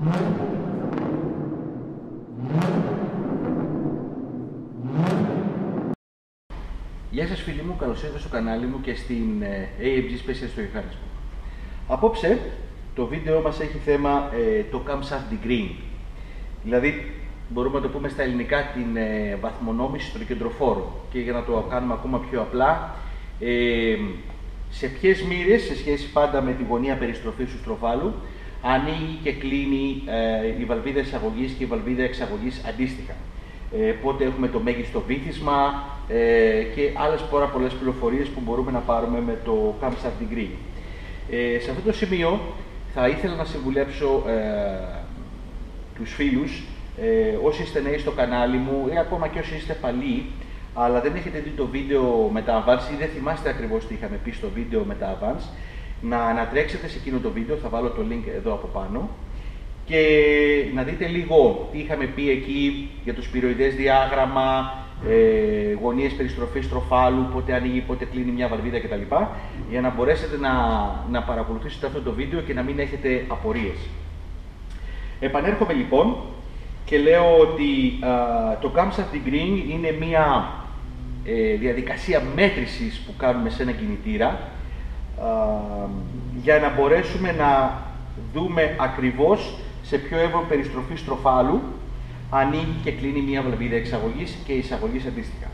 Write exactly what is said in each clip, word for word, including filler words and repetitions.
Γεια σας φίλοι μου, καλώς ήρθατε στο κανάλι μου και στην έι εμ τζι Special στο Johannesburg. Απόψε το βίντεο μας έχει θέμα ε, το Camshaft Degree. Δηλαδή μπορούμε να το πούμε στα ελληνικά την ε, βαθμονόμηση των κεντροφόρων. Και για να το κάνουμε ακόμα πιο απλά, ε, σε ποιες μοίρες, σε σχέση πάντα με τη γωνία περιστροφής του στροφάλου, ανοίγει και κλείνει ε, η βαλβίδα εισαγωγής και η βαλβίδα εξαγωγής αντίστοιχα. Ε, πότε έχουμε το μέγιστο βύθισμα ε, και άλλες πάρα πολλές πληροφορίες που μπορούμε να πάρουμε με το Camshaft Degree. Ε, σε αυτό το σημείο θα ήθελα να συμβουλέψω ε, τους φίλους, ε, όσοι είστε νέοι στο κανάλι μου ή ακόμα και όσοι είστε παλιοί, αλλά δεν έχετε δει το βίντεο με τα Advance ή δεν θυμάστε ακριβώς τι είχαμε πει στο βίντεο με τα Advance, να ανατρέξετε σε εκείνο το βίντεο, θα βάλω το link εδώ από πάνω, και να δείτε λίγο τι είχαμε πει εκεί για το σπυροειδές διάγραμμα, ε, γωνίες περιστροφής στροφάλου, πότε ανοίγει, πότε κλείνει μια βαλβίδα κτλ. Για να μπορέσετε να, να παρακολουθήσετε αυτό το βίντεο και να μην έχετε απορίες. Επανέρχομαι λοιπόν και λέω ότι α, το Camshaft Degree είναι μια ε, διαδικασία μέτρησης που κάνουμε σε ένα κινητήρα α, για να μπορέσουμε να δούμε ακριβώς σε ποιο εύρο περιστροφή στροφάλου ανοίγει και κλείνει μια βαλβίδα εξαγωγής και εισαγωγής αντίστοιχα.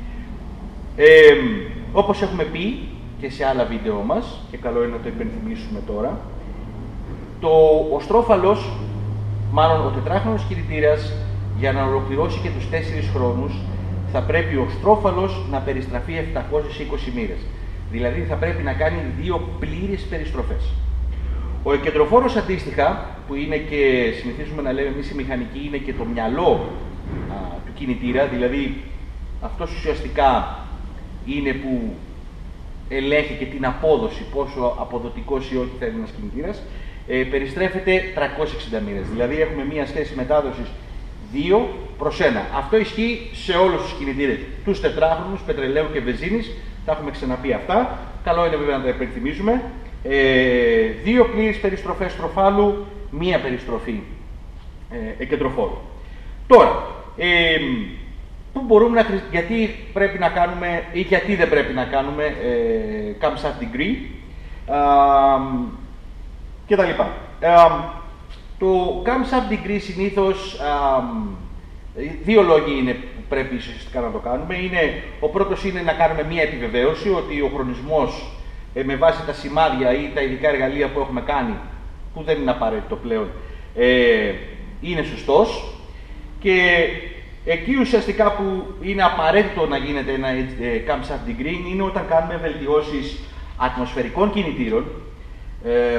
Ε, όπως έχουμε πει και σε άλλα βίντεο μας, και καλό είναι να το υπενθυμίσουμε τώρα, το, ο στρόφαλος, μάλλον ο τετράχρονος κινητήρας, για να ολοκληρώσει και τους τέσσερις χρόνους, θα πρέπει ο στρόφαλος να περιστραφεί επτακόσιες είκοσι μοίρες. Δηλαδή θα πρέπει να κάνει δύο πλήρες περιστροφές. Ο εκεντροφόρος αντίστοιχα, που είναι και συνηθίζουμε να λέμε εμείς οι μηχανικοί, είναι και το μυαλό α, του κινητήρα, δηλαδή αυτός ουσιαστικά είναι που ελέγχει και την απόδοση, πόσο αποδοτικός ή όχι θα είναι ένας κινητήρας, ε, περιστρέφεται τριακόσιες εξήντα μοίρες. Δηλαδή έχουμε μία σχέση μετάδοσης δύο προς ένα. Αυτό ισχύει σε όλους τους κινητήρες, τους τετράχρονους, πετρελαίου και βενζίνης, τα έχουμε ξαναπεί αυτά, καλό είναι βέβαια να τα υπενθυμίζουμε. Ε, δύο πλήρες περιστροφές στροφάλου, μία περιστροφή ε, εκεντροφόρου. Τώρα, ε, πού μπορούμε να, γιατί πρέπει να κάνουμε ή γιατί δεν πρέπει να κάνουμε ε, Camshaft Degree ε, και τα λοιπά. Ε, το Camshaft Degree συνήθως, ε, δύο λόγοι είναι που πρέπει ουσιαστικά να το κάνουμε. Είναι, ο πρώτος είναι να κάνουμε μία επιβεβαίωση ότι ο χρονισμός ε, με βάση τα σημάδια ή τα ειδικά εργαλεία που έχουμε κάνει, που δεν είναι απαραίτητο πλέον, ε, είναι σωστός. Και εκεί ουσιαστικά που είναι απαραίτητο να γίνεται ένα ε, Camshaft Degree είναι όταν κάνουμε βελτιώσεις ατμοσφαιρικών κινητήρων, ε,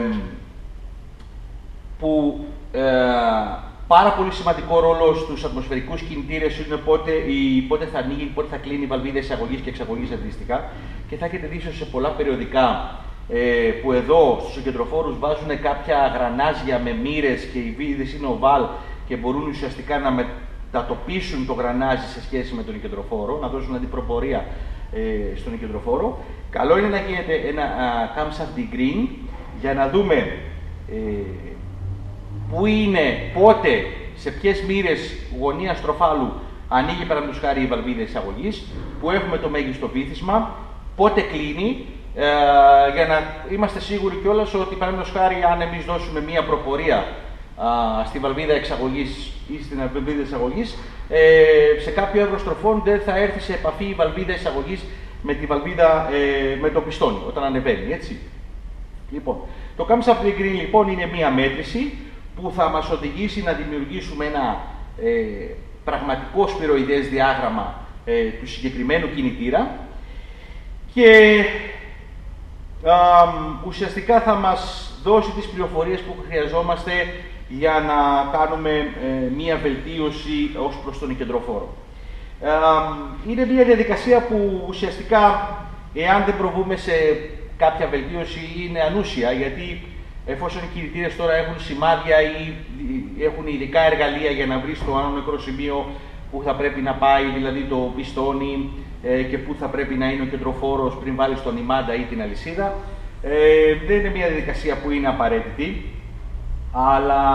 που ε, πάρα πολύ σημαντικό ρόλο στους ατμοσφαιρικούς κινητήρες είναι πότε, η, πότε θα ανοίγει, πότε θα κλείνει η βαλβίδα εισαγωγής και εξαγωγής αντίστοιχα. Και θα έχετε δει σε πολλά περιοδικά ε, που εδώ στους κεντροφόρους βάζουν κάποια γρανάζια με μοίρες και οι βίδες είναι οβάλ και μπορούν ουσιαστικά να μετατοπίσουν το γρανάζι σε σχέση με τον κεντροφόρο, να δώσουν αντιπροπορία ε, στον κεντροφόρο. Καλό είναι να γίνεται ένα α, Camshaft Degree για να δούμε ε, πού είναι, πότε, σε ποιες μοίρες γωνία στροφάλου ανοίγει παραδείγματος χάρη η βαλβίδα εισαγωγής, που έχουμε το μέγιστο βύθισμα, πότε κλείνει, ε, για να είμαστε σίγουροι κιόλας ότι παραδείγματος χάρη αν εμείς δώσουμε μία προπορία α, στη βαλβίδα εξαγωγής ή στην βαλβίδα εισαγωγής, ε, σε κάποιο εύρο στροφών δεν θα έρθει σε επαφή η βαλβίδα εισαγωγής με τη βαλβίδα, ε, με το πιστόνι όταν ανεβαίνει, έτσι. Λοιπόν, το Camshaft Degree λοιπόν είναι μία μέτρηση που θα μας οδηγήσει να δημιουργήσουμε ένα ε, πραγματικό σπυροειδές διάγραμμα ε, του συγκεκριμένου κινητήρα και α, ουσιαστικά θα μας δώσει τις πληροφορίες που χρειαζόμαστε για να κάνουμε ε, μία βελτίωση ως προς τον κεντροφόρο. Ε, είναι μία διαδικασία που ουσιαστικά, εάν δεν προβούμε σε κάποια βελτίωση, είναι ανούσια, γιατί εφόσον οι κινητήρες τώρα έχουν σημάδια ή έχουν ειδικά εργαλεία για να βρει στο άνω νεκρό σημείο που θα πρέπει να πάει, δηλαδή το πιστόνι, ε, και που θα πρέπει να είναι ο κεντροφόρος πριν βάλει τον ημάντα ή την αλυσίδα, ε, δεν είναι μια διαδικασία που είναι απαραίτητη, αλλά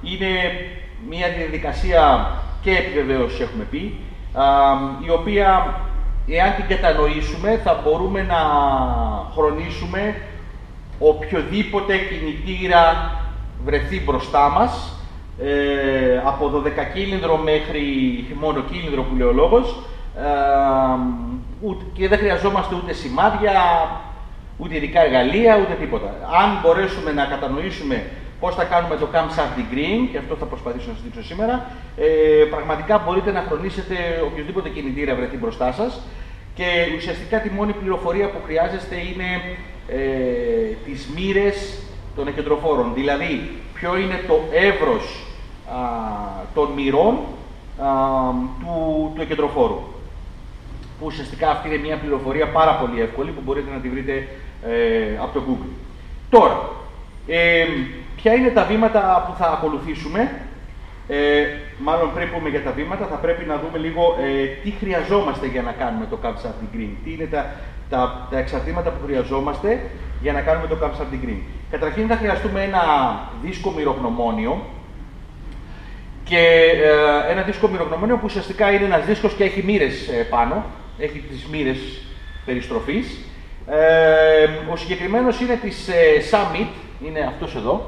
είναι μια διαδικασία και επιβεβαίωση έχουμε πει, α, η οποία εάν την κατανοήσουμε θα μπορούμε να χρονίσουμε οποιοδήποτε κινητήρα βρεθεί μπροστά μας, ε, από δωδεκακύλινδρο μέχρι μονοκύλινδρο που λέει ο λόγος, ε, ούτε, και δεν χρειαζόμαστε ούτε σημάδια, ούτε ειδικά εργαλεία, ούτε τίποτα. Αν μπορέσουμε να κατανοήσουμε πώς θα κάνουμε το camshaft degreeing, και αυτό θα προσπαθήσω να σας δείξω σήμερα, ε, πραγματικά μπορείτε να χρονίσετε οποιοδήποτε κινητήρα βρεθεί μπροστά σας και ουσιαστικά τη μόνη πληροφορία που χρειάζεστε είναι ε, τις μοίρες των εκεντροφόρων, δηλαδή ποιο είναι το εύρος α, των μοιρών α, του, του εκεντροφόρου. Που ουσιαστικά αυτή είναι μια πληροφορία πάρα πολύ εύκολη που μπορείτε να τη βρείτε ε, από το Google. Τώρα, ε, ποια είναι τα βήματα που θα ακολουθήσουμε? Ε, μάλλον πριν πούμε για τα βήματα, θα πρέπει να δούμε λίγο ε, τι χρειαζόμαστε για να κάνουμε το camshaft degreeing. Τι είναι τα, τα, τα εξαρτήματα που χρειαζόμαστε για να κάνουμε το camshaft degreeing. Καταρχήν θα χρειαστούμε ένα δίσκο μυρογνωμόνιο, και ε, ένα δίσκο μυρογνωμόνιο που ουσιαστικά είναι ένας δίσκος και έχει μοίρες ε, πάνω, έχει τις μοίρες περιστροφής. Ε, ο συγκεκριμένος είναι της ε, Summit, είναι αυτός εδώ,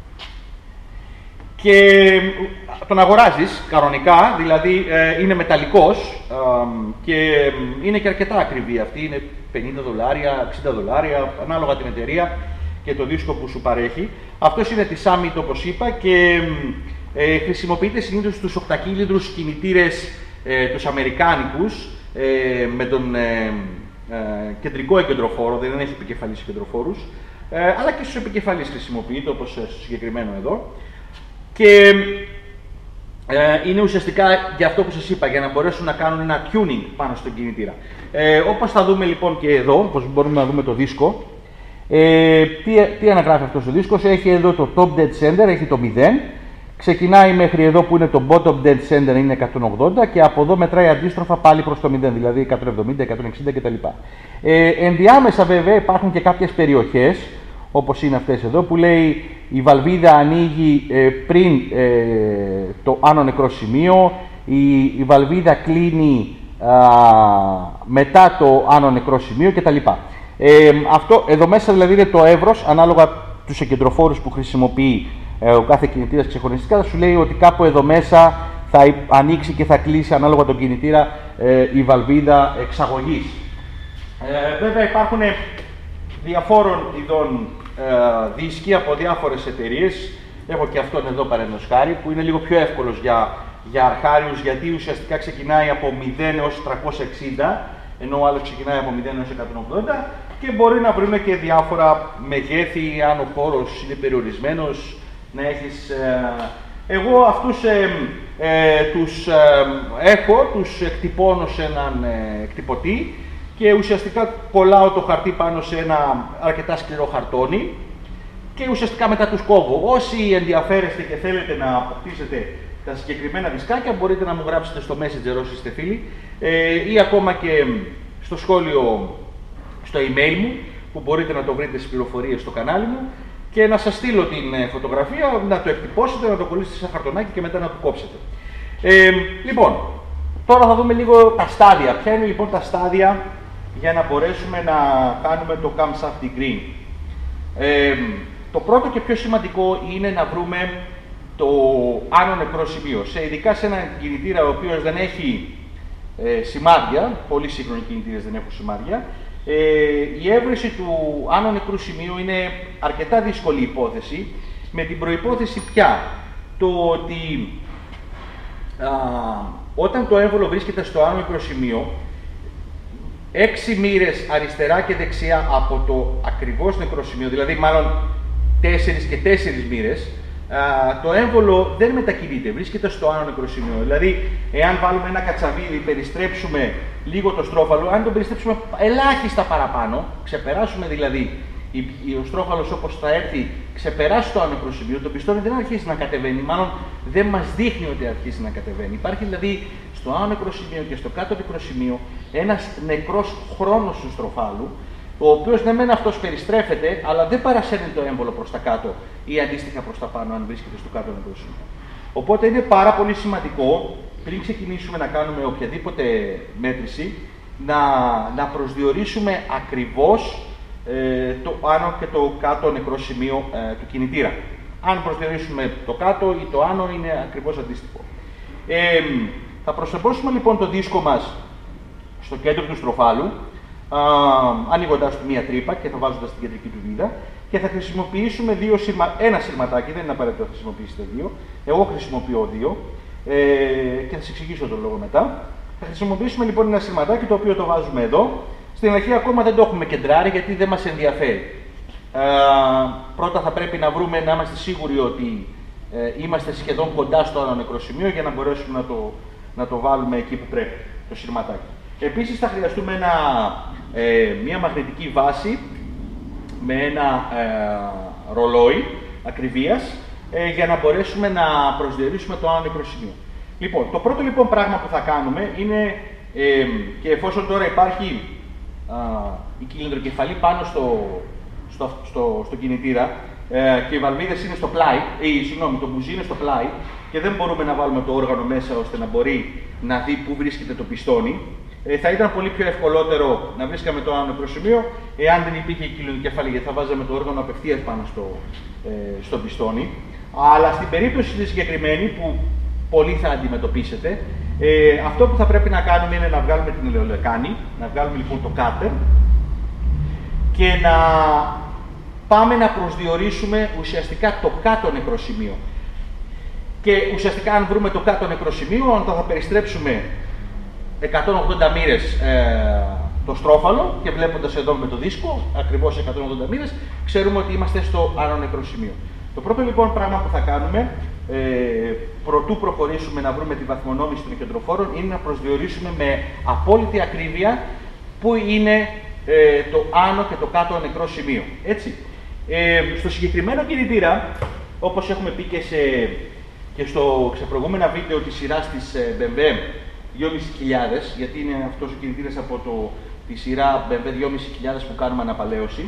και τον αγοράζεις κανονικά, δηλαδή ε, είναι μεταλλικός ε, και είναι και αρκετά ακριβή αυτή, είναι πενήντα δολάρια, εξήντα δολάρια, ανάλογα την εταιρεία και το δίσκο που σου παρέχει. Αυτός είναι της Summit, όπως είπα, και ε, χρησιμοποιείται συνήθως στους οκτακύλινδρους κινητήρες, ε, τους αμερικάνικους, ε, με τον ε, ε, κεντρικό εγκεντροφόρο, δεν έχει επικεφαλής εγκεντροφόρους, ε, αλλά και στους επικεφαλής χρησιμοποιείται, όπως στο συγκεκριμένο εδώ. Και ε, είναι ουσιαστικά για αυτό που σας είπα, για να μπορέσουν να κάνουν ένα tuning πάνω στον κινητήρα. Ε, όπως θα δούμε λοιπόν και εδώ, όπως μπορούμε να δούμε το δίσκο, ε, τι, τι αναγράφει αυτός ο δίσκος? Έχει εδώ το top dead center, έχει το μηδέν, ξεκινάει μέχρι εδώ που είναι το bottom dead center, είναι εκατόν ογδόντα, και από εδώ μετράει αντίστροφα πάλι προς το μηδέν, δηλαδή εκατόν εβδομήντα, εκατόν εξήντα κτλ. Ε, ενδιάμεσα βέβαια υπάρχουν και κάποιες περιοχές, όπως είναι αυτές εδώ, που λέει η βαλβίδα ανοίγει ε, πριν ε, το άνω νεκρό σημείο, η, η βαλβίδα κλείνει α, μετά το άνω νεκρό σημείο κτλ. Ε, αυτό εδώ μέσα δηλαδή είναι το εύρος, ανάλογα τους εγκεντροφόρους που χρησιμοποιεί ε, ο κάθε κινητήρας ξεχωριστικά, θα σου λέει ότι κάπου εδώ μέσα θα ανοίξει και θα κλείσει ανάλογα τον κινητήρα ε, η βαλβίδα εξαγωγής. Ε, βέβαια υπάρχουν διαφόρων ειδών ε, δίσκοι από διάφορες εταιρείες. Έχω και αυτόν εδώ παραδείγματος χάρη, που είναι λίγο πιο εύκολος για, για αρχάριους, γιατί ουσιαστικά ξεκινάει από μηδέν έως τριακόσια εξήντα, ενώ ο άλλος ξεκινάει από μηδέν έως εκατόν ογδόντα, και μπορεί να βρούμε και διάφορα μεγέθη, αν ο χώρος είναι περιορισμένος, να έχεις... Ε, εγώ αυτούς ε, ε, τους ε, έχω, τους εκτυπώνω σε έναν ε, εκτυπωτή, και ουσιαστικά κολλάω το χαρτί πάνω σε ένα αρκετά σκληρό χαρτόνι και ουσιαστικά μετά τους κόβω. Όσοι ενδιαφέρεστε και θέλετε να αποκτήσετε τα συγκεκριμένα δισκάκια, μπορείτε να μου γράψετε στο Messenger όσοι είστε φίλοι, ε, ή ακόμα και στο σχόλιο, στο email μου, που μπορείτε να το βρείτε στις πληροφορίες στο κανάλι μου, και να σας στείλω την φωτογραφία, να το εκτυπώσετε, να το κολλήσετε σε χαρτονάκι και μετά να το κόψετε. Ε, λοιπόν, τώρα θα δούμε λίγο τα στάδια. Ποια είναι λοιπόν τα στάδια για να μπορέσουμε να κάνουμε το camshaft degreeing. Ε, το πρώτο και πιο σημαντικό είναι να βρούμε το άνω νεκρό σημείο. Σε, ειδικά σε έναν κινητήρα ο οποίος δεν έχει ε, σημάδια, πολύ σύγχρονοι κινητήρες δεν έχουν σημάδια, ε, η έβρεση του άνω νεκρού σημείου είναι αρκετά δύσκολη υπόθεση, με την προϋπόθεση πια το ότι α, όταν το έμβολο βρίσκεται στο άνω νεκρό σημείο, έξι μοίρες αριστερά και δεξιά από το ακριβώς νεκρό σημείο, δηλαδή μάλλον τέσσερις και τέσσερις μοίρες, το έμβολο δεν μετακινείται, βρίσκεται στο άνω νεκρό σημείο. Δηλαδή, εάν βάλουμε ένα κατσαβίδι, περιστρέψουμε λίγο το στρόφαλο, αν τον περιστρέψουμε ελάχιστα παραπάνω, ξεπεράσουμε δηλαδή ο στρόφαλος όπως θα έρθει, ξεπεράσει το άνω νεκρό σημείο, το πιστόνι δεν αρχίσει να κατεβαίνει, μάλλον δεν μας δείχνει ότι αρχίσει να κατεβαίνει. Υπάρχει δηλαδή στο άνω νεκρό σημείο και στο κάτω νεκρό σημείο ένας νεκρός χρόνος του στροφάλου, ο οποίος ναι μεν αυτός περιστρέφεται, αλλά δεν παρασέρνει το έμβολο προς τα κάτω ή αντίστοιχα προς τα πάνω, αν βρίσκεται στο κάτω νεκρό σημείο. Οπότε είναι πάρα πολύ σημαντικό, πριν ξεκινήσουμε να κάνουμε οποιαδήποτε μέτρηση, να, να προσδιορίσουμε ακριβώς ε, το άνω και το κάτω νεκρό σημείο ε, του κινητήρα. Αν προσδιορίσουμε το κάτω ή το άνω, είναι ακριβώς αντίστοιχο. Ε, θα προσαρμόσουμε λοιπόν το δίσκο μας στο κέντρο του στροφάλου, ανοίγοντας του μία τρύπα και θα βάζοντας την κεντρική του βίδα, και θα χρησιμοποιήσουμε δύο σύρμα... ένα σύρματάκι, δεν είναι απαραίτητο να χρησιμοποιήσετε δύο. Εγώ χρησιμοποιώ δύο ε, και θα σας εξηγήσω τον λόγο μετά. Θα χρησιμοποιήσουμε λοιπόν ένα σύρματάκι το οποίο το βάζουμε εδώ. Στην αρχή ακόμα δεν το έχουμε κεντράρει γιατί δεν μας ενδιαφέρει. Ε, πρώτα θα πρέπει να βρούμε, να είμαστε σίγουροι ότι ε, είμαστε σχεδόν κοντά στο άλλο νεκρό σημείο για να μπορέσουμε να το, να το βάλουμε εκεί που πρέπει, το σύρματάκι. Επίσης θα χρειαστούμε ένα, ε, μια μαγνητική βάση με ένα ε, ρολόι ακριβίας ε, για να μπορέσουμε να προσδιορίσουμε το άλλο νεκρό σημείο. Λοιπόν, το πρώτο λοιπόν πράγμα που θα κάνουμε είναι, ε, και εφόσον τώρα υπάρχει α, η κυλινδροκεφαλή πάνω στο, στο, στο, στο κινητήρα ε, και οι βαλβίδες είναι στο πλάι, ή συγγνώμη, το μπουζί είναι στο πλάι και δεν μπορούμε να βάλουμε το όργανο μέσα ώστε να μπορεί να δει πού βρίσκεται το πιστόνι, ε, θα ήταν πολύ πιο ευκολότερο να βρίσκαμε το άλλο νεκρό σημείο εάν δεν υπήρχε η κυλινδροκεφαλή, γιατί θα βάζαμε το όργανο απευθείας πάνω στο, ε, στο πιστόνι. Αλλά στην περίπτωση τη συγκεκριμένη που πολλοί θα αντιμετωπίσετε, ε, αυτό που θα πρέπει να κάνουμε είναι να βγάλουμε την ελαιολεκάνη, να βγάλουμε λοιπόν το κάτερ και να πάμε να προσδιορίσουμε ουσιαστικά το κάτω νεκρό σημείο. Και ουσιαστικά αν βρούμε το κάτω νεκρό σημείο, αν θα περιστρέψουμε εκατόν ογδόντα μοίρες ε, το στρόφαλο και βλέποντας εδώ με το δίσκο, ακριβώς εκατόν ογδόντα μοίρες, ξέρουμε ότι είμαστε στο άλλο νεκρό σημείο. Το πρώτο λοιπόν πράγμα που θα κάνουμε, ε, προτού προχωρήσουμε να βρούμε τη βαθμονόμηση των κεντροφόρων, είναι να προσδιορίσουμε με απόλυτη ακρίβεια πού είναι ε, το άνω και το κάτω νεκρό σημείο. Έτσι. Ε, στο συγκεκριμένο κινητήρα, όπως έχουμε πει και, σε, και στο ξεπροηγούμενα βίντεο της σειράς της ε, μπι εμ ντάμπλιου δυόμισι χιλιάδες, γιατί είναι αυτός ο κινητήρας από το, τη σειρά μπι εμ ντάμπλιου δυόμισι χιλιάδες που κάνουμε αναπαλαίωση.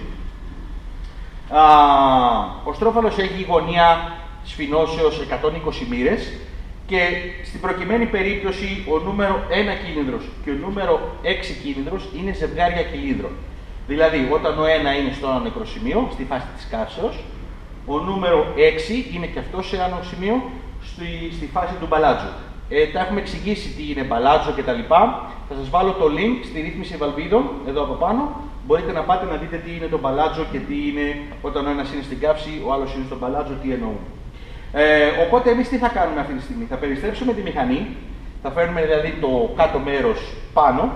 Α, ο στρόφαλος έχει γωνία σφινώσεως εκατόν είκοσι μοίρες και στην προκειμένη περίπτωση ο νούμερο ένα κίνηδρος και ο νούμερο έξι κίνηδρος είναι ζευγάρια κυλίδρων. Δηλαδή, όταν ο ένα είναι στο άνω νεκρό σημείο, στη φάση της καύσεως, ο νούμερο έξι είναι και αυτό σε άνω σημείο, στη, στη φάση του μπαλάτζου. Ε, τα έχουμε εξηγήσει τι είναι μπαλάτζο κτλ. Θα σας βάλω το link στη ρύθμιση βαλβίδων εδώ από πάνω. Μπορείτε να πάτε να δείτε τι είναι το μπαλάτζο και τι είναι όταν ο ένας είναι στην καύση, ο άλλος είναι στο μπαλάτζο, τι εννοούν. Ε, οπότε εμείς τι θα κάνουμε αυτή τη στιγμή? Θα περιστρέψουμε τη μηχανή, θα φέρνουμε δηλαδή το κάτω μέρος πάνω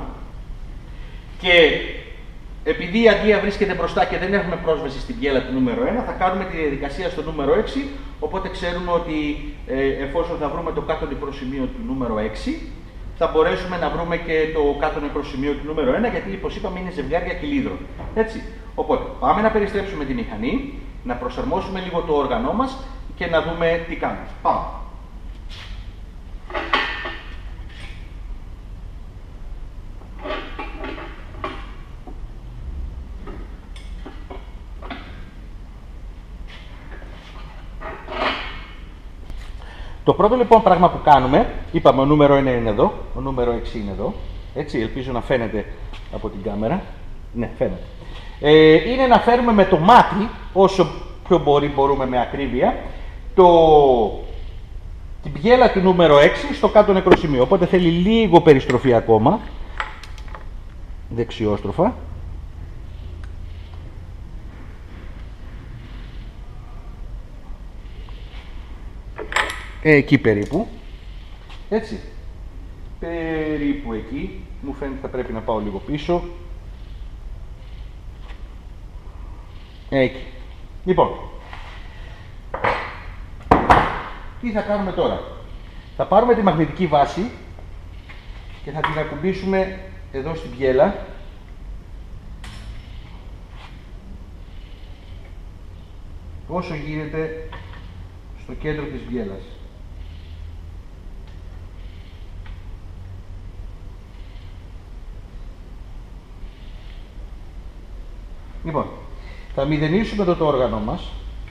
και επειδή η αντλία βρίσκεται μπροστά και δεν έχουμε πρόσβαση στην πιέλα του νούμερο ένα, θα κάνουμε τη διαδικασία στο νούμερο έξι, οπότε ξέρουμε ότι ε, εφόσον θα βρούμε το κάτω νεκρό σημείο του νούμερο έξι, θα μπορέσουμε να βρούμε και το κάτω νεκρό σημείο του νούμερο ένα, γιατί όπως είπαμε είναι ζευγάρια κυλίδρων. Έτσι. Οπότε πάμε να περιστρέψουμε τη μηχανή, να προσαρμόσουμε λίγο το όργανό μας και να δούμε τι κάνουμε. Πάμε. Το πρώτο λοιπόν πράγμα που κάνουμε, είπαμε ο νούμερο ένα είναι εδώ, ο νούμερο έξι είναι εδώ, έτσι, ελπίζω να φαίνεται από την κάμερα, ναι φαίνεται. Ε, είναι να φέρουμε με το μάτι, όσο πιο μπορεί μπορούμε με ακρίβεια, το... την πιέλα του νούμερο έξι στο κάτω νεκρό σημείο, οπότε θέλει λίγο περιστροφή ακόμα, δεξιόστροφα. Εκεί περίπου, έτσι, περίπου εκεί, μου φαίνεται θα πρέπει να πάω λίγο πίσω, εκεί. Λοιπόν, τι θα κάνουμε τώρα? Θα πάρουμε τη μαγνητική βάση και θα την ακουμπήσουμε εδώ στην πιέλα όσο γίνεται στο κέντρο της πιέλας. Λοιπόν, θα μηδενίσουμε εδώ το όργανο μας.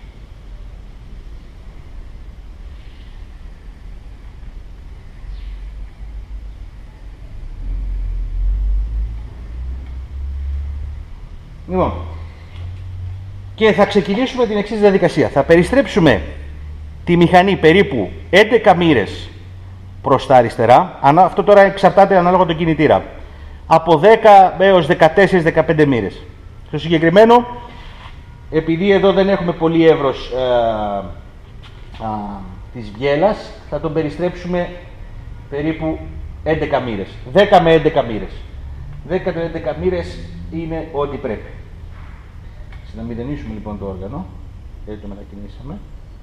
Λοιπόν, και θα ξεκινήσουμε την εξής διαδικασία. Θα περιστρέψουμε τη μηχανή περίπου έντεκα μοίρες προς τα αριστερά. Αυτό τώρα εξαρτάται ανάλογα τον κινητήρα. Από δέκα έως δεκατέσσερα δεκαπέντε μοίρες. Στο συγκεκριμένο, επειδή εδώ δεν έχουμε πολύ εύρος ε, α, της βιέλας, θα τον περιστρέψουμε περίπου έντεκα μοίρες. δέκα με έντεκα μοίρες. δέκα με έντεκα μοίρες είναι ό,τι πρέπει. Να μηδενίσουμε λοιπόν το όργανο. Έτσι το μετακινήσαμε.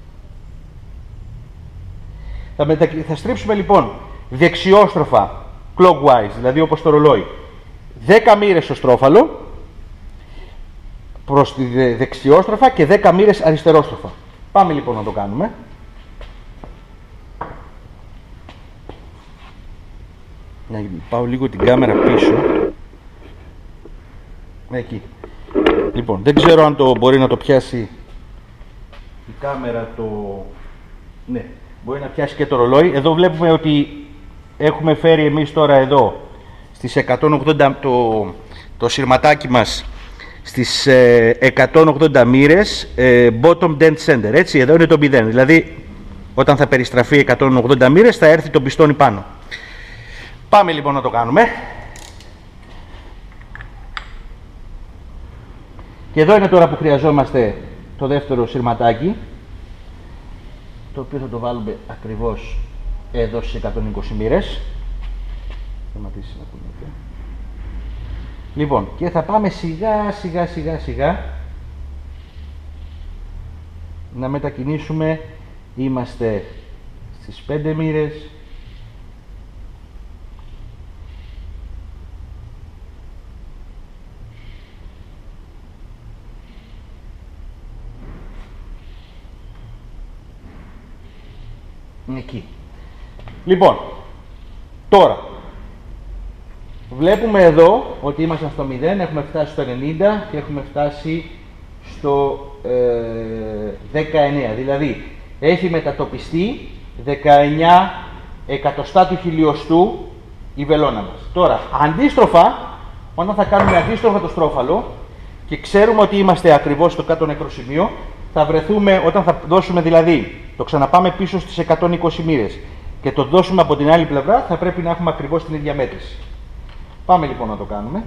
Θα, μετα... θα στρίψουμε λοιπόν δεξιόστροφα, clockwise, δηλαδή όπως το ρολόι, δέκα μοίρες στο στρόφαλο προς τη δεξιόστροφα και δέκα μοίρες αριστερόστροφα. Πάμε λοιπόν να το κάνουμε. Να πάω λίγο την κάμερα πίσω. Εκεί. Λοιπόν, δεν ξέρω αν το μπορεί να το πιάσει η κάμερα το... Ναι, μπορεί να πιάσει και το ρολόι. Εδώ βλέπουμε ότι έχουμε φέρει εμείς τώρα εδώ στις εκατόν ογδόντα το, το σειρματάκι μας στις ε, εκατόν ογδόντα μοίρες ε, bottom dead center, έτσι, εδώ είναι το μηδέν. Δηλαδή, όταν θα περιστραφεί εκατόν ογδόντα μοίρες θα έρθει το πιστόνι πάνω. Πάμε λοιπόν να το κάνουμε. Και εδώ είναι τώρα που χρειαζόμαστε το δεύτερο σειρματάκι, το οποίο θα το βάλουμε ακριβώς εδώ στις εκατόν είκοσι μοίρες. Λοιπόν, και θα πάμε σιγά σιγά σιγά σιγά να μετακινήσουμε. Είμαστε στις πέντε μοίρες. Εκεί. Λοιπόν, τώρα βλέπουμε εδώ ότι είμαστε στο μηδέν, έχουμε φτάσει στο ενενήντα και έχουμε φτάσει στο ε, δεκαεννέα. Δηλαδή έχει μετατοπιστεί δεκαεννέα εκατοστά του χιλιοστού η βελόνα μας. Τώρα, αντίστροφα, όταν θα κάνουμε αντίστροφα το στρόφαλο και ξέρουμε ότι είμαστε ακριβώς στο κάτω νεκρό σημείο, θα βρεθούμε, όταν θα δώσουμε δηλαδή, το ξαναπάμε πίσω στις εκατόν είκοσι μοίρες και το δώσουμε από την άλλη πλευρά, θα πρέπει να έχουμε ακριβώς την ίδια μέτρηση. Πάμε λοιπόν να το κάνουμε.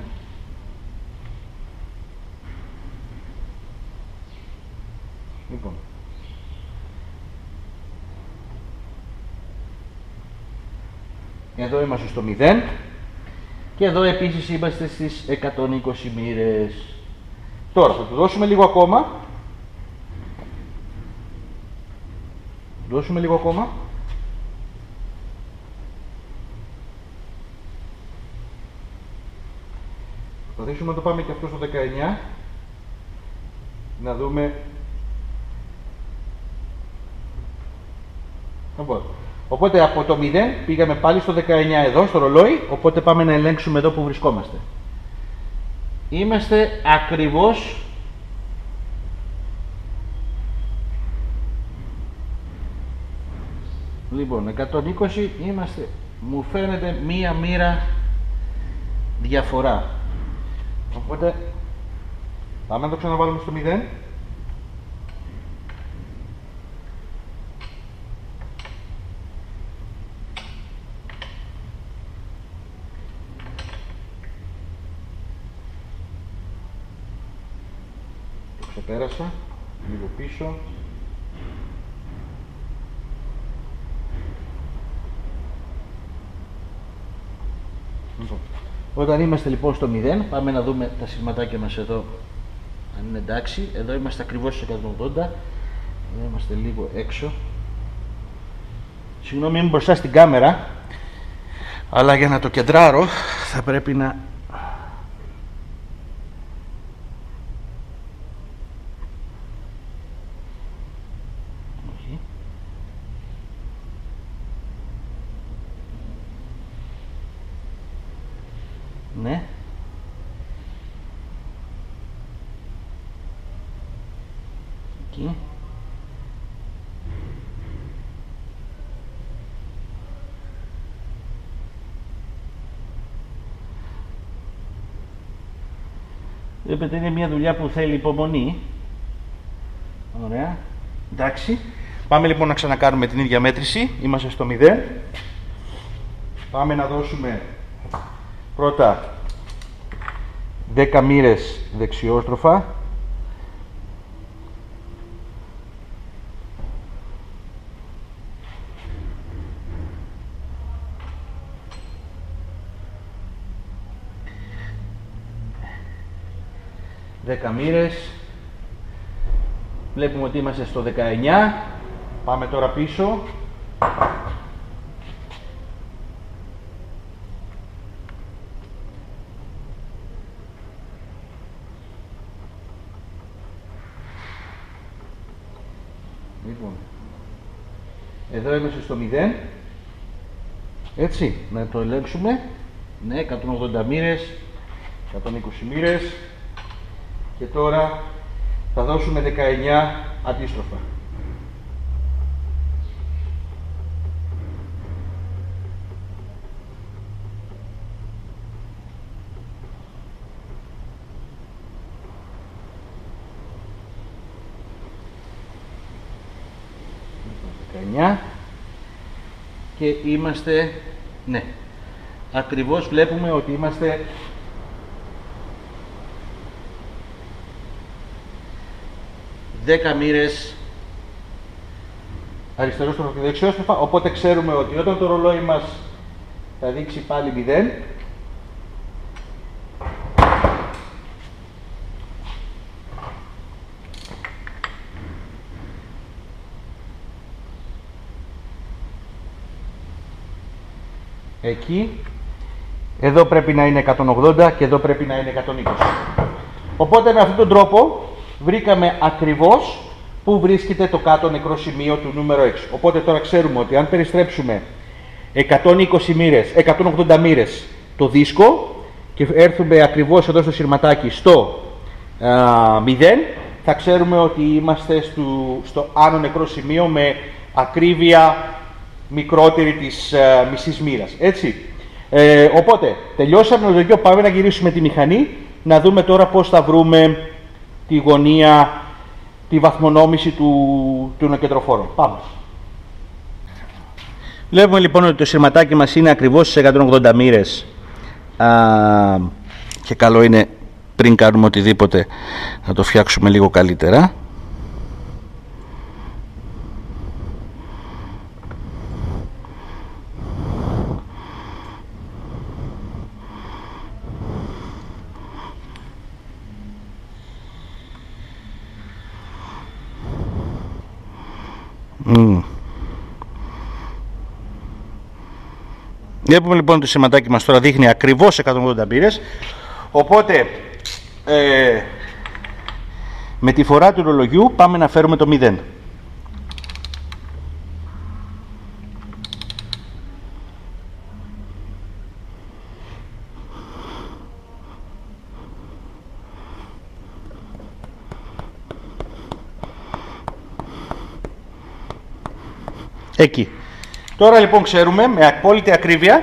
Λοιπόν. Εδώ είμαστε στο μηδέν και εδώ επίσης είμαστε στις εκατόν είκοσι μοίρες. Τώρα θα του δώσουμε λίγο ακόμα. Δώσουμε λίγο ακόμα. Θα δείξουμε να το πάμε και αυτό στο δεκαεννέα. Να δούμε. Οπότε από το μηδέν πήγαμε πάλι στο δεκαεννέα εδώ, στο ρολόι. Οπότε πάμε να ελέγξουμε εδώ που βρισκόμαστε. Είμαστε ακριβώς λοιπόν, εκατόν είκοσι είμαστε, μου φαίνεται μία μοίρα διαφορά. Οπότε πάμε να το ξαναβάλουμε στο μηδέν. Το ξεπέρασα, λίγο πίσω. Όταν είμαστε λοιπόν στο μηδέν, πάμε να δούμε τα σειρματάκια μας εδώ αν είναι εντάξει. Εδώ είμαστε ακριβώς στους εκατόν ογδόντα. Εδώ είμαστε λίγο έξω. Συγγνώμη, είμαι μπροστά στην κάμερα, αλλά για να το κεντράρω θα πρέπει να... Ναι. εκεί. Βλέπετε, είναι μια δουλειά που θέλει υπομονή. Ωραία. Εντάξει. Πάμε λοιπόν να ξανακάνουμε την ίδια μέτρηση. Είμαστε στο μηδέν. Πάμε να δώσουμε πρώτα δέκα μοίρες δεξιόστροφα. δέκα μοίρες. Βλέπουμε ότι είμαστε στο δεκαεννιά. Πάμε τώρα πίσω. Λοιπόν, εδώ είμαστε στο μηδέν. Έτσι, να το ελέγξουμε. Ναι, εκατόν ογδόντα μοίρες, εκατόν είκοσι μοίρες. Και τώρα θα δώσουμε δεκαεννιά αντίστροφα. δεκαεννιά. Και είμαστε, ναι, ακριβώς βλέπουμε ότι είμαστε δέκα μοίρες αριστερόστροφα και δεξιόστροφα, οπότε ξέρουμε ότι όταν το ρολόι μας θα δείξει πάλι μηδέν, εκεί, εδώ πρέπει να είναι εκατόν ογδόντα και εδώ πρέπει να είναι εκατόν είκοσι. Οπότε με αυτόν τον τρόπο βρήκαμε ακριβώς πού βρίσκεται το κάτω νεκρό σημείο του νούμερο έξι. Οπότε τώρα ξέρουμε ότι αν περιστρέψουμε εκατόν είκοσι μοίρες, εκατόν ογδόντα μοίρες το δίσκο και έρθουμε ακριβώς εδώ στο σειρματάκι στο α, μηδέν, θα ξέρουμε ότι είμαστε στο, στο άνω νεκρό σημείο με ακρίβεια μικρότερη της α, μισής μοίρας. Έτσι. Ε, οπότε τελειώσαμε το ζωγείο, πάμε να γυρίσουμε τη μηχανή, να δούμε τώρα πώς θα βρούμε τη γωνία, τη βαθμονόμηση του, του νεκεντροφόρου. Πάμε. Βλέπουμε λοιπόν ότι το σειρματάκι μας είναι ακριβώς στις εκατόν ογδόντα μοίρες α, και καλό είναι πριν κάνουμε οτιδήποτε να το φτιάξουμε λίγο καλύτερα. Mm. Βλέπουμε λοιπόν το σηματάκι μας τώρα δείχνει ακριβώς εκατόν ογδόντα μοίρες, οπότε ε, με τη φορά του ρολογιού πάμε να φέρουμε το μηδέν. Εκεί. Τώρα λοιπόν ξέρουμε με απόλυτη ακρίβεια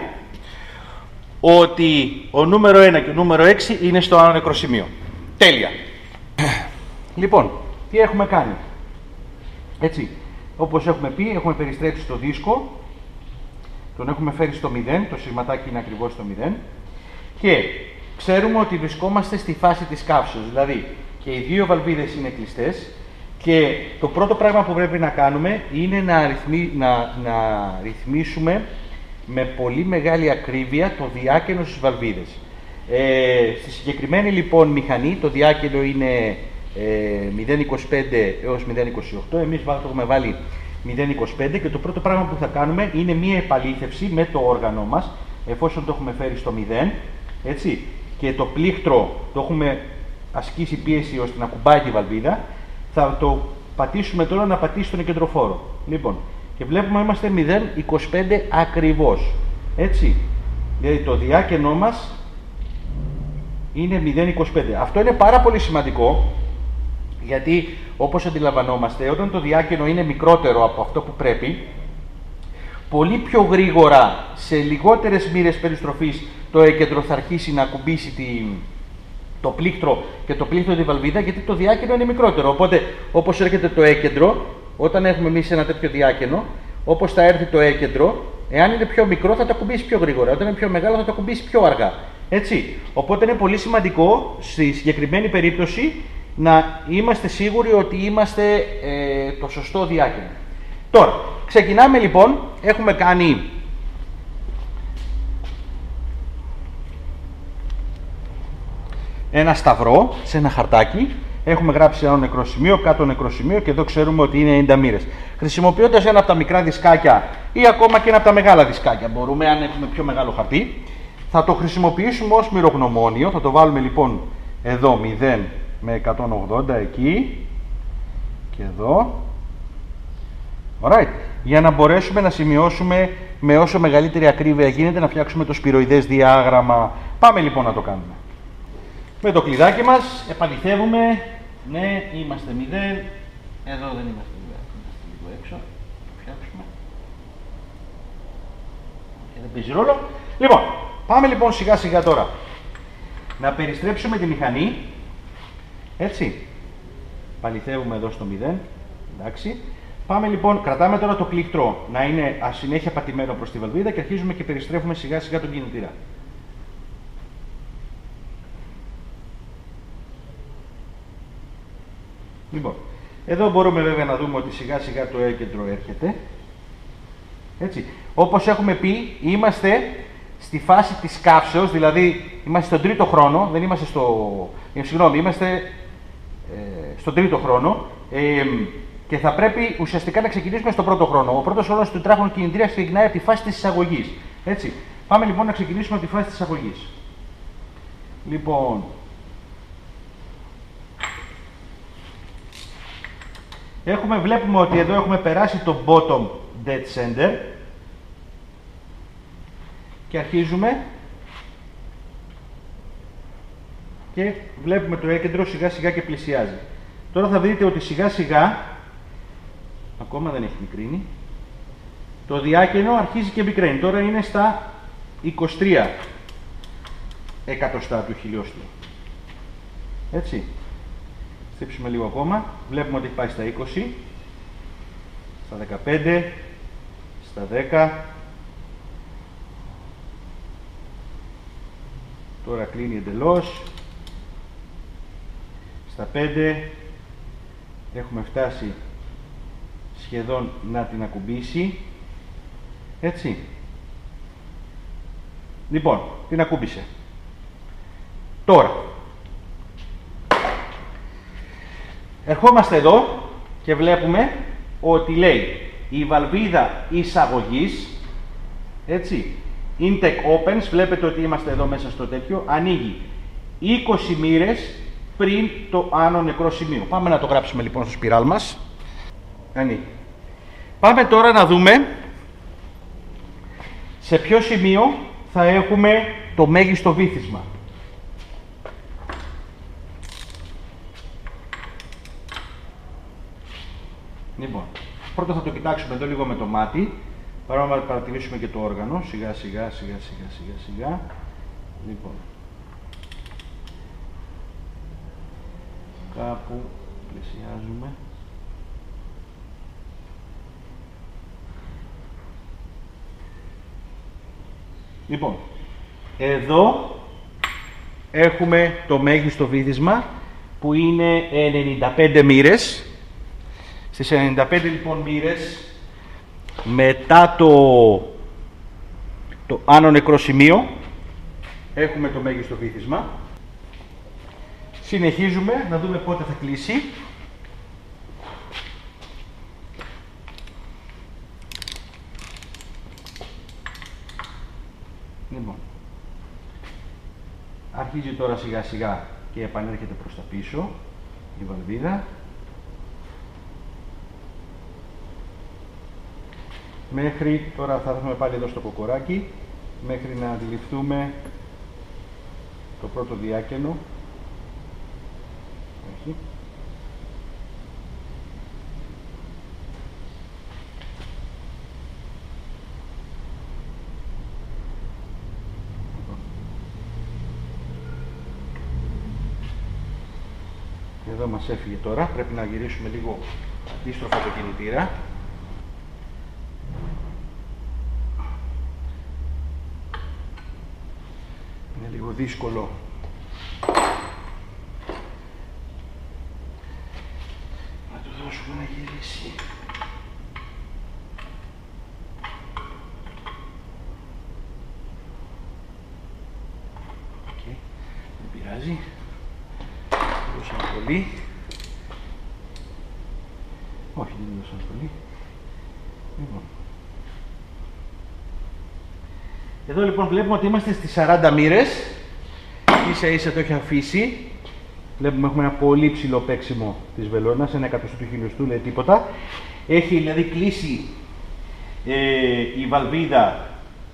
ότι ο νούμερο ένα και ο νούμερο έξι είναι στο άνω νεκρό σημείο. Τέλεια. Λοιπόν, τι έχουμε κάνει. Έτσι, όπως έχουμε πει, έχουμε περιστρέψει το δίσκο, τον έχουμε φέρει στο μηδέν, το σειρματάκι είναι ακριβώς στο μηδέν και ξέρουμε ότι βρισκόμαστε στη φάση της καύσεως, δηλαδή και οι δύο βαλβίδες είναι κλειστές. Και το πρώτο πράγμα που πρέπει να κάνουμε είναι να, ρυθμί, να, να ρυθμίσουμε με πολύ μεγάλη ακρίβεια το διάκαινο στις βαλβίδες. Ε, στη συγκεκριμένη λοιπόν μηχανή το διάκαινο είναι ε, μηδέν είκοσι πέντε έως μηδέν είκοσι οκτώ, εμείς το έχουμε βάλει μηδέν είκοσι πέντε και το πρώτο πράγμα που θα κάνουμε είναι μία επαλήθευση με το όργανο μας, εφόσον το έχουμε φέρει στο μηδέν, έτσι, και το πλήκτρο το έχουμε ασκήσει πίεση ώστε να κουμπάει τη βαλβίδα. Θα το πατήσουμε τώρα να πατήσει τον κεντροφόρο. Λοιπόν, και βλέπουμε είμαστε μηδέν είκοσι πέντε ακριβώς. Έτσι. Δηλαδή το διάκαινό μας είναι μηδέν είκοσι πέντε. Αυτό είναι πάρα πολύ σημαντικό, γιατί όπως αντιλαμβανόμαστε, όταν το διάκαινο είναι μικρότερο από αυτό που πρέπει, πολύ πιο γρήγορα, σε λιγότερες μοίρες περιστροφής, το έκεντρο θα αρχίσει να ακουμπήσει τη, το πλήκτρο και το πλήκτρο τη βαλβίδα, γιατί το διάκαινο είναι μικρότερο. Οπότε, όπως έρχεται το έκεντρο, όταν έχουμε εμείς ένα τέτοιο διάκαινο, όπως θα έρθει το έκεντρο, εάν είναι πιο μικρό θα το ακουμπήσει πιο γρήγορα, όταν είναι πιο μεγάλο θα το ακουμπήσει πιο αργά. Έτσι. Οπότε είναι πολύ σημαντικό στη συγκεκριμένη περίπτωση να είμαστε σίγουροι ότι είμαστε ε, το σωστό διάκαινο. Τώρα, ξεκινάμε λοιπόν, έχουμε κάνει ένα σταυρό σε ένα χαρτάκι, έχουμε γράψει ένα νεκρό σημείο, κάτω νεκρό σημείο και εδώ ξέρουμε ότι είναι ενενήντα μοίρες. Χρησιμοποιώντας ένα από τα μικρά δισκάκια ή ακόμα και ένα από τα μεγάλα δισκάκια, μπορούμε, αν έχουμε πιο μεγάλο χαρτί, θα το χρησιμοποιήσουμε ως μοιρογνωμόνιο. Θα το βάλουμε λοιπόν εδώ μηδέν με εκατόν ογδόντα εκεί και εδώ. Alright. Για να μπορέσουμε να σημειώσουμε με όσο μεγαλύτερη ακρίβεια γίνεται, να φτιάξουμε το σπυροειδές διάγραμμα. Πάμε λοιπόν να το κάνουμε. Με το κλειδάκι μας επαληθεύουμε. Ναι, είμαστε μηδέν. Εδώ δεν είμαστε μηδέν. Είμαστε λίγο έξω. Το φτιάξουμε. Και δεν παίζει ρόλο. Λοιπόν, πάμε λοιπόν σιγά σιγά τώρα να περιστρέψουμε τη μηχανή. Έτσι. Παληθεύουμε εδώ στο μηδέν. Εντάξει. Πάμε λοιπόν, κρατάμε τώρα το πλήκτρο να είναι ασυνέχεια πατημένο προς τη βαλβίδα και αρχίζουμε και περιστρέφουμε σιγά σιγά τον κινητήρα. Λοιπόν, εδώ μπορούμε βέβαια να δούμε ότι σιγά σιγά το έκεντρο έρχεται. Έτσι. Όπως έχουμε πει, είμαστε στη φάση της καύσεως, δηλαδή είμαστε στον τρίτο χρόνο, δεν είμαστε στο... Ε, συγγνώμη, είμαστε ε, στον τρίτο χρόνο ε, και θα πρέπει ουσιαστικά να ξεκινήσουμε στον πρώτο χρόνο. Ο πρώτος χρόνος του τετράχρονου κινητήρα ξεκινάει από τη φάση της εισαγωγής. Έτσι. Πάμε λοιπόν να ξεκινήσουμε από τη φάση της εισαγωγής. Λοιπόν, έχουμε, βλέπουμε ότι εδώ έχουμε περάσει το bottom dead center και αρχίζουμε και βλέπουμε το έκεντρο σιγά σιγά και πλησιάζει. Τώρα θα δείτε ότι σιγά σιγά, ακόμα δεν έχει μικρύνει, το διάκαινο αρχίζει και μικραίνει. Τώρα είναι στα είκοσι τρία εκατοστά του χιλιοστού. Έτσι. Στύψουμε λίγο ακόμα. Βλέπουμε ότι έχει πάει στα είκοσι, στα δεκαπέντε, στα δέκα. Τώρα κλείνει εντελώς. Στα πέντε. Έχουμε φτάσει σχεδόν να την ακουμπήσει. Έτσι. Λοιπόν, την ακούμπησε. Τώρα ερχόμαστε εδώ και βλέπουμε ότι λέει η βαλβίδα εισαγωγής, έτσι, intake opens, βλέπετε ότι είμαστε εδώ μέσα στο τέτοιο, ανοίγει είκοσι μοίρες πριν το άνω νεκρό σημείο. Πάμε να το γράψουμε λοιπόν στο σπιράλ μας. Ανοίγει. Πάμε τώρα να δούμε σε ποιο σημείο θα έχουμε το μέγιστο βύθισμα. Λοιπόν, πρώτα θα το κοιτάξουμε εδώ λίγο με το μάτι, παρά να παρατηρήσουμε και το όργανο, σιγά σιγά σιγά σιγά σιγά σιγά. Λοιπόν, κάπου πλησιάζουμε. Λοιπόν, εδώ έχουμε το μέγιστο βύθισμα που είναι ενενήντα πέντε μοίρες. Στις ενενήντα πέντε λοιπόν μοίρες, μετά το, το άνω νεκρό σημείο, έχουμε το μέγιστο βύθισμα. Συνεχίζουμε να δούμε πότε θα κλείσει. Λοιπόν, αρχίζει τώρα σιγά σιγά και επανέρχεται προς τα πίσω η βαλβίδα. Μέχρι, τώρα θα έρθουμε πάλι εδώ στο κοκοράκι, μέχρι να αντιληφθούμε το πρώτο διάκαινο. Όχι. εδώ μας έφυγε τώρα. Πρέπει να γυρίσουμε λίγο αντίστροφα το κινητήρα. Είναι λίγο δύσκολο. Να του δώσουμε να γυρίσει. Okay. Δεν πειράζει. Δώσαμε πολύ. Όχι, δεν δώσαμε πολύ. Λοιπόν. Εδώ λοιπόν βλέπουμε ότι είμαστε στις σαράντα μοίρες. Ίσα ίσα το έχει αφήσει. Βλέπουμε έχουμε ένα πολύ ψηλό παίξιμο της βελόνας, ένα εκατοστό του χιλιοστού, λέει τίποτα. Έχει δηλαδή κλείσει ε, η βαλβίδα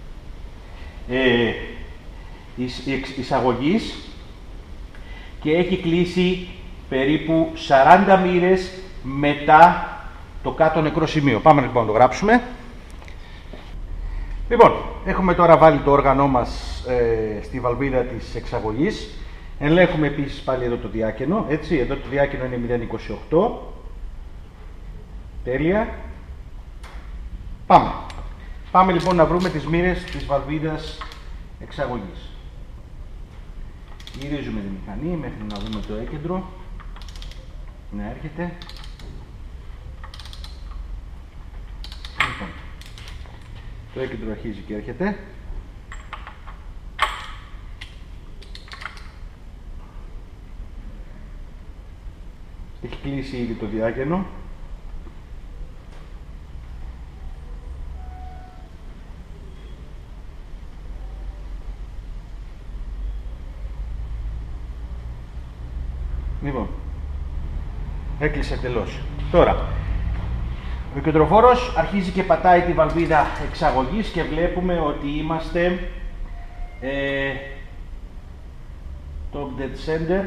ε, εισαγωγής και έχει κλείσει περίπου σαράντα μοίρες μετά το κάτω νεκρό σημείο. Πάμε λοιπόν να το γράψουμε. Λοιπόν, έχουμε τώρα βάλει το όργανό μας ε, στη βαλβίδα της εξαγωγής. Ελέγχουμε επίσης πάλι εδώ το διάκαινο, έτσι, εδώ το διάκαινο είναι μηδέν κόμμα είκοσι οκτώ. Τέλεια. Πάμε. Πάμε λοιπόν να βρούμε τις μοίρες της βαλβίδας εξαγωγής. Γυρίζουμε τη μηχανή μέχρι να δούμε το έκεντρο να έρχεται. Λοιπόν, το έκεντρο αρχίζει και έρχεται. Έχει κλείσει ήδη το διάκαινο. Λοιπόν, έκλεισε εντελώς. Τώρα, ο κεντροφόρος αρχίζει και πατάει τη βαλβίδα εξαγωγής και βλέπουμε ότι είμαστε ε, top dead center.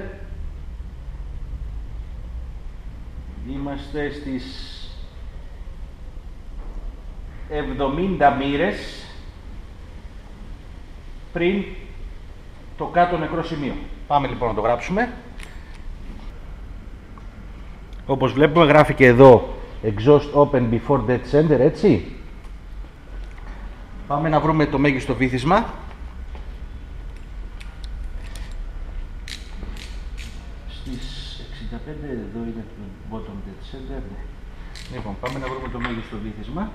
Είμαστε στις εβδομήντα μοίρες πριν το κάτω νεκρό σημείο. Πάμε λοιπόν να το γράψουμε. Όπως βλέπουμε γράφει και εδώ exhaust open before dead center, έτσι. Πάμε να βρούμε το μέγιστο βύθισμα. Στις εξήντα πέντε, εδώ είναι το bottom dead center. Λοιπόν, πάμε να βρούμε το μέγιστο βύθισμα.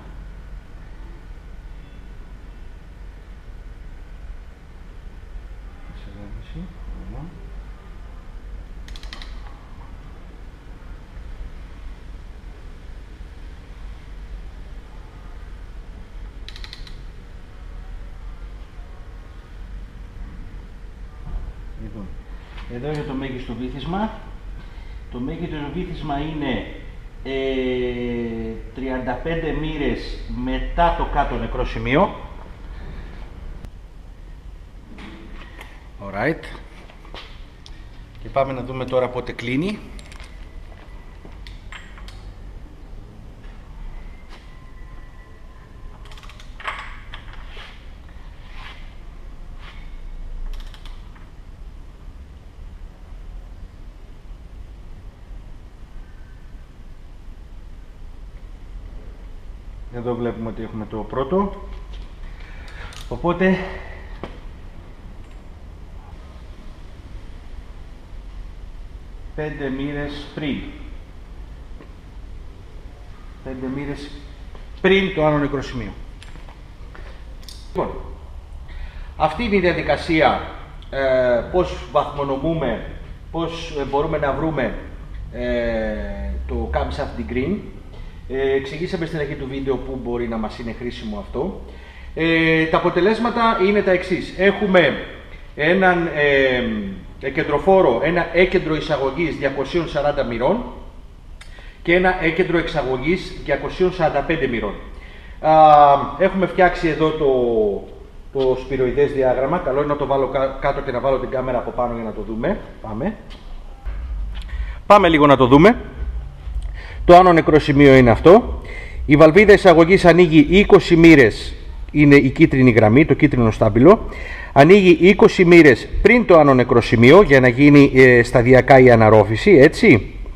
Λοιπόν, εδώ είναι το μέγιστο βύθισμα. Το μέγιστο βύθισμα είναι ε, τριάντα πέντε μοίρες μετά το κάτω νεκρό σημείο. Alright. Και πάμε να δούμε τώρα πότε κλείνει. Εδώ βλέπουμε ότι έχουμε το πρώτο, οπότε πέντε μοίρες πριν πέντε μοίρες πριν το άλλο νεκρό σημείο. Λοιπόν, αυτή είναι η διαδικασία, ε, πώς βαθμονομούμε, πώς ε, μπορούμε να βρούμε ε, το camshaft degree. Ε, εξηγήσαμε στην αρχή του βίντεο που μπορεί να μας είναι χρήσιμο αυτό. Ε, τα αποτελέσματα είναι τα εξής. Έχουμε έναν ε, εκεντροφόρο, ένα έκεντρο εισαγωγής διακοσίων σαράντα μοιρών και ένα έκεντρο εξαγωγής διακοσίων σαράντα πέντε μοιρών. Α, έχουμε φτιάξει εδώ το, το σπυροειδές διάγραμμα. Καλό είναι να το βάλω κάτω και να βάλω την κάμερα από πάνω για να το δούμε. Πάμε. Πάμε λίγο να το δούμε. Το άνω νεκρό σημείο είναι αυτό. Η βαλβίδα εισαγωγής ανοίγει είκοσι μοίρες, είναι η κίτρινη γραμμή, το κίτρινο στάμπιλο. Ανοίγει είκοσι μοίρες πριν το άνω νεκρό σημείο για να γίνει ε, σταδιακά η αναρρόφηση, έτσι.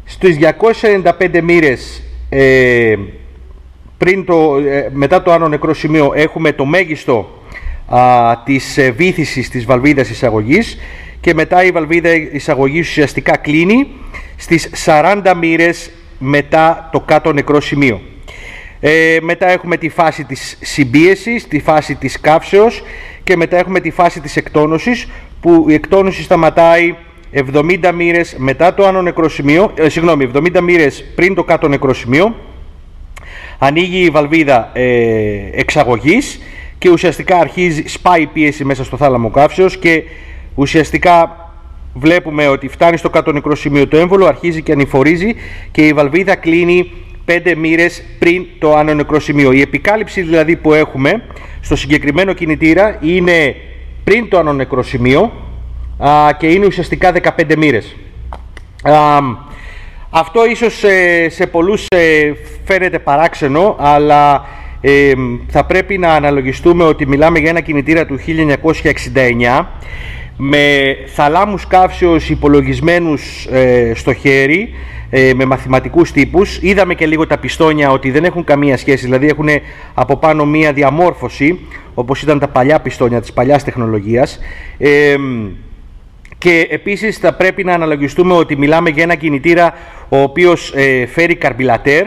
Στις διακόσιες ενενήντα πέντε μοίρες ε, πριν το, ε, μετά το άνω νεκρό σημείο έχουμε το μέγιστο α, της ε, βύθισης της βαλβίδας εισαγωγής, και μετά η βαλβίδα εισαγωγής ουσιαστικά κλείνει στις σαράντα μοίρες μετά το κάτω νεκρό σημείο. Ε, μετά έχουμε τη φάση της συμπίεσης, τη φάση της καύσεως, και μετά έχουμε τη φάση της εκτόνωσης, που η εκτόνωση σταματάει εβδομήντα μοίρες μετά το άνω νεκρό σημείο, ε, συγγνώμη, εβδομήντα μοίρες πριν το κάτω νεκρό σημείο. Ανοίγει η βαλβίδα ε, εξαγωγής και ουσιαστικά αρχίζει, σπάει η πίεση μέσα στο θάλαμο καύσεως, και ουσιαστικά βλέπουμε ότι φτάνει στο κάτω νεκρό σημείο το έμβολο, αρχίζει και ανηφορίζει, και η βαλβίδα κλείνει πέντε μοίρες πριν το άνω νεκρό σημείο. Η επικάλυψη δηλαδή που έχουμε στο συγκεκριμένο κινητήρα είναι πριν το άνω νεκρό σημείο α, και είναι ουσιαστικά δεκαπέντε μοίρες. Α, αυτό ίσως σε, σε πολλούς ε, φαίνεται παράξενο, αλλά ε, θα πρέπει να αναλογιστούμε ότι μιλάμε για ένα κινητήρα του χίλια εννιακόσια εξήντα εννιά με θαλάμους καύσεως υπολογισμένους ε, στο χέρι, ε, με μαθηματικούς τύπους. Είδαμε και λίγο τα πιστόνια ότι δεν έχουν καμία σχέση, δηλαδή έχουν από πάνω μία διαμόρφωση, όπως ήταν τα παλιά πιστόνια της παλιάς τεχνολογίας. Ε, και επίσης θα πρέπει να αναλογιστούμε ότι μιλάμε για ένα κινητήρα ο οποίος ε, φέρει καρμπιλατέρ,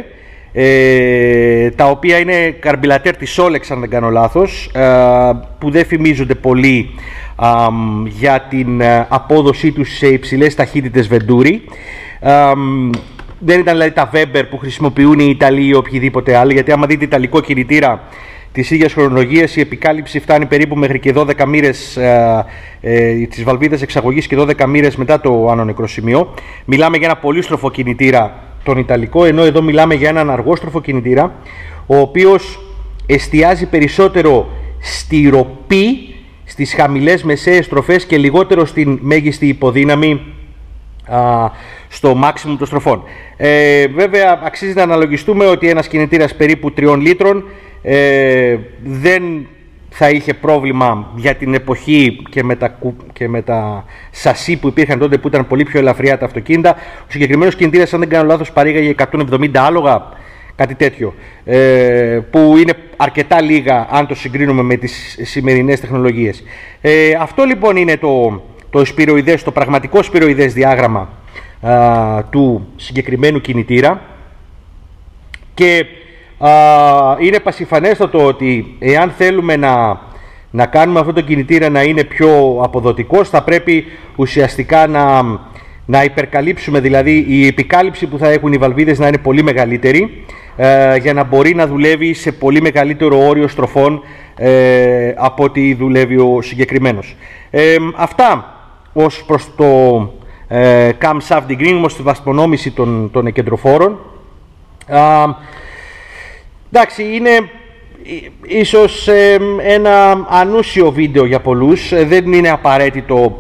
ε, τα οποία είναι καρμπιλατέρ της Solex αν δεν κάνω λάθος, ε, που δεν φημίζονται πολύ ε, για την ε, απόδοσή τους σε υψηλές ταχύτητες Venturi. Ε, δεν ήταν δηλαδή τα Weber που χρησιμοποιούν οι Ιταλοί ή οποιοδήποτε άλλο, γιατί άμα δείτε ιταλικό κινητήρα της ίδιας χρονολογίας, η επικάλυψη φτάνει περίπου μέχρι και δώδεκα μοίρες ε, ε, της βαλβίδας εξαγωγής και δώδεκα μοίρες μετά το άνω νεκρό σημείο. Μιλάμε για ένα πολύστροφο κινητήρα τον ιταλικό, ενώ εδώ μιλάμε για έναν αργόστροφο κινητήρα, ο οποίος εστιάζει περισσότερο στη ροπή, στις χαμηλές μεσαίες στροφές και λιγότερο στην μέγιστη υποδύναμη α, στο maximum των στροφών. Ε, βέβαια αξίζει να αναλογιστούμε ότι ένας κινητήρας περίπου τριών λίτρων ε, δεν θα είχε πρόβλημα για την εποχή και με, τα, και με τα σασί που υπήρχαν τότε, που ήταν πολύ πιο ελαφριά τα αυτοκίνητα. Ο συγκεκριμένος κινητήρας, αν δεν κάνω λάθος, παρήγαγε εκατόν εβδομήντα άλογα, κάτι τέτοιο, ε, που είναι αρκετά λίγα αν το συγκρίνουμε με τις σημερινές τεχνολογίες. Ε, αυτό λοιπόν είναι το, το, σπυροειδές, το πραγματικό σπυροειδές διάγραμμα α, του συγκεκριμένου κινητήρα, και α, είναι πασιφανέστατο ότι εάν θέλουμε να, να κάνουμε αυτό το κινητήρα να είναι πιο αποδοτικός, θα πρέπει ουσιαστικά να, να υπερκαλύψουμε, δηλαδή η επικάλυψη που θα έχουν οι βαλβίδες να είναι πολύ μεγαλύτερη, ε, για να μπορεί να δουλεύει σε πολύ μεγαλύτερο όριο στροφών ε, από ό,τι δουλεύει ο συγκεκριμένος. Ε, αυτά ως προς το ε, camshaft degreasing, ως τη βασπονόμηση των, των εκεντροφόρων. Α, εντάξει, είναι ίσως ε, ένα ανούσιο βίντεο για πολλούς, ε, δεν είναι απαραίτητο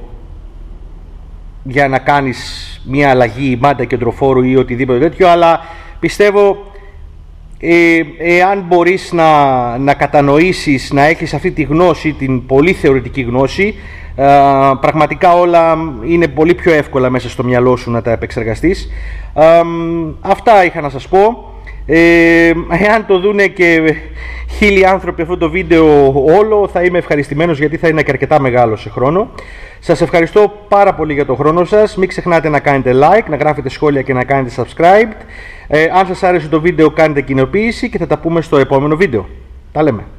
για να κάνεις μια αλλαγή μάντα κεντροφόρου ή οτιδήποτε τέτοιο, αλλά πιστεύω ε, εάν μπορείς να, να κατανοήσεις, να έχεις αυτή τη γνώση, την πολύ θεωρητική γνώση, ε, πραγματικά όλα είναι πολύ πιο εύκολα μέσα στο μυαλό σου να τα επεξεργαστείς. Ε, αυτά είχα να σας πω. Ε, εάν το δούνε και χίλιοι άνθρωποι αυτό το βίντεο όλο, θα είμαι ευχαριστημένος, γιατί θα είναι και αρκετά μεγάλο σε χρόνο. Σας ευχαριστώ πάρα πολύ για τον χρόνο σας. Μην ξεχνάτε να κάνετε like, να γράφετε σχόλια και να κάνετε subscribe. ε, Αν σας άρεσε το βίντεο, κάντε κοινοποίηση και θα τα πούμε στο επόμενο βίντεο. Τα λέμε.